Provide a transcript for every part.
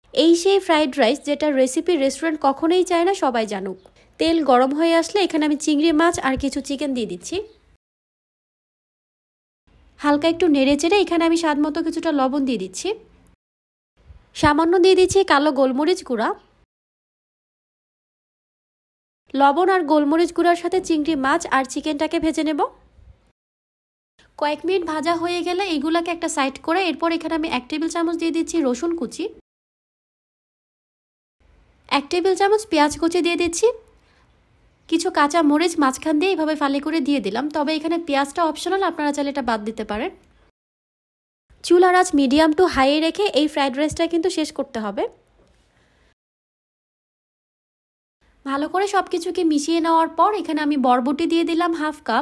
এই সেই fried rice যেটা রেসিপি রেস্টুরেন্ট কখনোই চায় না সবাই জানুক। তেল গরম হয়ে আসলে এখানে আমি চিংড়ি মাছ আর কিছু চিকেন দিয়ে দিচ্ছি। হালকা একটু নেড়ে চেড়ে এখানে আমি স্বাদ মতো কিছুটা লবণ দিয়ে দিচ্ছি। সামান্য দিয়ে দিচ্ছি কালো গোলমরিচ গুঁড়া। লবণ আর গোলমরিচ গুঁড়ার সাথে চিংড়ি মাছ আর চিকেনটাকে ভেজে নেব। কয়েক মিনিট ভাজা হয়ে গেলে এগুলাকে একটা সাইড করে এরপর এখানে আমি 1 টেবিল চামচ দিয়ে দিচ্ছি রসুন কুচি, 1 টেবিল চামচ পেঁয়াজ কুচি দিয়ে দিচ্ছি, কিছু কাঁচা মরিচ মাঝখান দিয়ে এইভাবে ফালি করে দিয়ে দিলাম। তবে এখানে পেঁয়াজটা অপশনাল, আপনারা চাইলে এটা বাদ দিতে পারেন। চুলার আঁচ মিডিয়াম টু হাই রেখে এই ফ্রাইড রাইসটা কিন্তু শেষ করতে হবে। ভালো করে সব কিছুকে মিশিয়ে নেওয়ার পর এখানে আমি বরবটি দিয়ে দিলাম হাফ কাপ,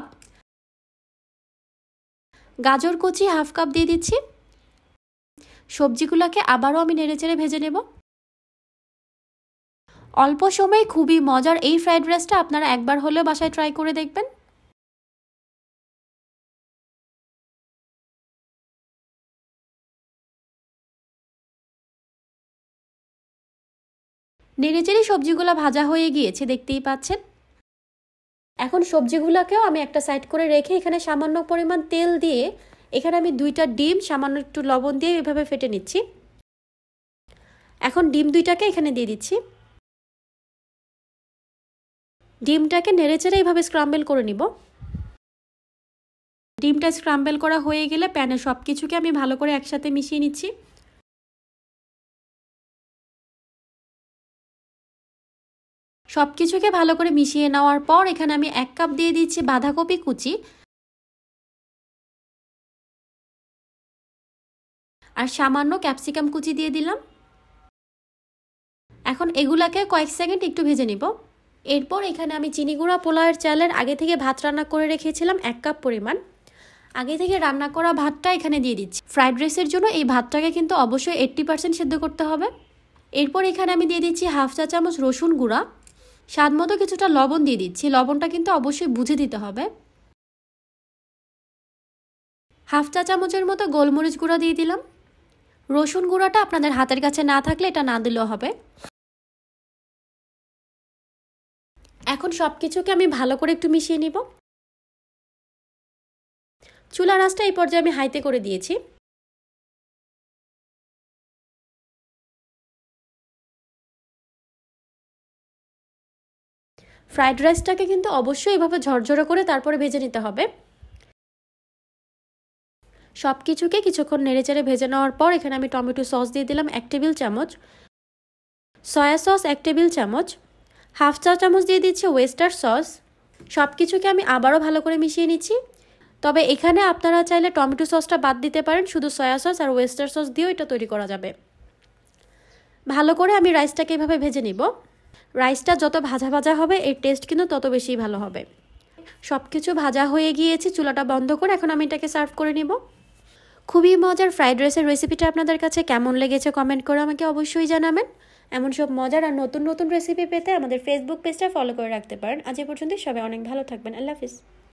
গাজর কুচি হাফ কাপ দিয়ে দিচ্ছি। সবজিগুলোকে আবারও আমি নেড়েচেড়ে ভেজে নেব। অল্প সময়ে খুবই মজার এই ফ্রাইড রাইসটা আপনারা একবার হলেও বাসায় ট্রাই করে দেখবেন। নেড়েচেড়ে সবজিগুলো ভাজা হয়ে গিয়েছে, দেখতেই পাচ্ছেন। এখন সবজিগুলোকেও আমি একটা সাইড করে রেখে এখানে সামান্য পরিমাণ তেল দিয়ে এখানে আমি 2টা ডিম সামান্য একটু লবণ দিয়ে এভাবে ফেটে নিচ্ছি। এখন ডিম 2টাকে এখানে দিয়ে দিচ্ছি। ডিমটাকে নেড়েচেড়ে এইভাবে স্ক্রাম্বল করে নিব। ডিমটা স্ক্রাম্বল করা হয়ে গেলে প্যানে সব কিছুকে আমি ভালো করে একসাথে মিশিয়ে নিচ্ছি। সব কিছুকে ভালো করে মিশিয়ে নেওয়ার পর এখানে আমি 1 কাপ দিয়ে দিচ্ছি বাঁধাকপি কুচি আর সামান্য ক্যাপসিকাম কুচি দিয়ে দিলাম। এখন এগুলাকে কয়েক সেকেন্ড একটু ভেজে নিব। এরপর এখানে আমি চিনি গুঁড়া পোলাওয়ের চালের আগে থেকে ভাত রান্না করে রেখেছিলাম 1 কাপ পরিমাণ। আগে থেকে রান্না করা ভাতটা এখানে দিয়ে দিচ্ছি। ফ্রাইড রাইসের জন্য এই ভাতটাকে কিন্তু অবশ্যই 80% সিদ্ধ করতে হবে। এরপর এখানে আমি দিয়ে দিচ্ছি হাফ চা চামচ রসুন গুঁড়া, স্বাদ মতো কিছুটা লবণ দিয়ে দিচ্ছি। লবণটা কিন্তু অবশ্যই বুঝে দিতে হবে। হাফ চা চামচের মতো গোলমরিচ গুঁড়া দিয়ে দিলাম। রসুন গুঁড়াটা আপনাদের হাতের কাছে না থাকলে এটা না দিলেও হবে। এখন সব কিছুকে আমি ভালো করে একটু মিশিয়ে নিব। চুলার আঁচটা এই পর্যায়ে আমি হাইতে করে দিয়েছি। ফ্রাইড রাইসটাকে কিন্তু অবশ্যই এভাবে ঝরঝরে করে তারপরে ভেজে নিতে হবে। সব কিছুকে কিছুক্ষণ নেড়েচেড়ে ভেজে নেওয়ার পর এখানে আমি টমেটো সস দিয়ে দিলাম 1 টেবিল চামচ, সয়া সস 1 টেবিল চামচ, হাফ চা চামচ দিয়ে দিচ্ছি ওয়েস্টার সস। সব কিছুকে আমি আবারও ভালো করে মিশিয়ে নিচ্ছি। তবে এখানে আপনারা চাইলে টমেটো সসটা বাদ দিতে পারেন, শুধু সয়া সস আর ওয়েস্টার সস দিয়েও এটা তৈরি করা যাবে। ভালো করে আমি রাইসটাকে এভাবে ভেজে নিব। রাইসটা যত ভাজা ভাজা হবে এর টেস্ট কিন্তু তত বেশি ভালো হবে। সব কিছু ভাজা হয়ে গিয়েছে, চুলাটা বন্ধ করে এখন আমি এটাকে সার্ভ করে নিব। খুবই মজার ফ্রাইড রাইসের রেসিপিটা আপনাদের কাছে কেমন লেগেছে কমেন্ট করে আমাকে অবশ্যই জানাবেন। এমন সব মজার আর নতুন নতুন রেসিপি পেতে আমাদের ফেসবুক পেজটা ফলো করে রাখতে পারেন। আজ এ পর্যন্তই, সবাই অনেক ভালো থাকবেন। আল্লাহ হাফিজ।